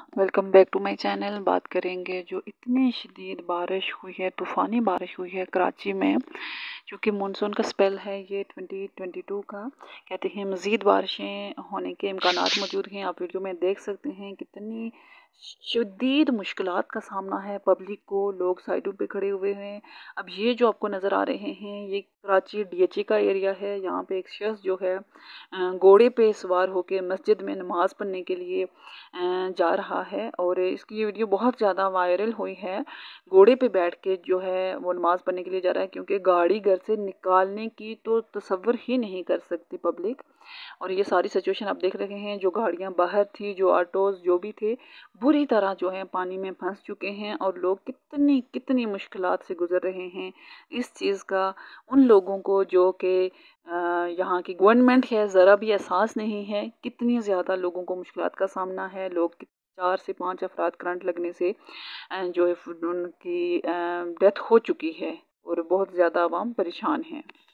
Welcome back to my channel. بات کریں گے جو اتنی شدید بارش ہوئی ہے، طوفانی بارش ہوئی ہے کراچی میں، چونکہ مونسون کا سپیل ہے یہ 2022 کا، کہتے ہیں مزید بارشیں ہونے کے امکانات موجود ہیں۔ آپ ویڈیو میں دیکھ سکتے ہیں کتنی شدید مشکلات کا سامنا ہے پبلک کو، لوگ سائڈوں پہ کھڑے ہوئے ہیں۔ اب یہ جو آپ کو نظر آ رہے ہیں یہ کراچی ڈی ایچ ای کا ایریا ہے۔ یہاں پہ ایک شخص جو ہے گھوڑے پہ سوار ہو کے مسجد میں نماز پڑھنے کے لیے جا رہا ہے، اور اس کی یہ ویڈیو بہت زیادہ وائرل ہوئی ہے۔ گھوڑے پہ بیٹھ کے جو ہے وہ نماز پڑھنے کے لیے جا رہا ہے، کیونکہ گاڑی گھر سے نکالنے کی تو تصور ہی نہیں کر سکتی پبلک۔ اور یہ ساری سچویشن آپ دیکھ رہے ہیں، جو گاڑیاں باہر تھی، جو آٹوز جو بھی تھے، بری طرح جو ہے پانی میں پھنس چکے ہیں، اور لوگ کتنی مشکلات سے گزر رہے ہیں۔ اس چیز کا ان لوگوں کو جو کہ یہاں کی گورنمنٹ ہے ذرا بھی احساس نہیں ہے، کتنی زیادہ لوگوں کو مشکلات کا سامنا ہے۔ لوگ 4 سے 5 افراد کرنٹ لگنے سے جو ہے ان کی ڈیتھ ہو چکی ہے، اور بہت زیادہ عوام پریشان ہیں۔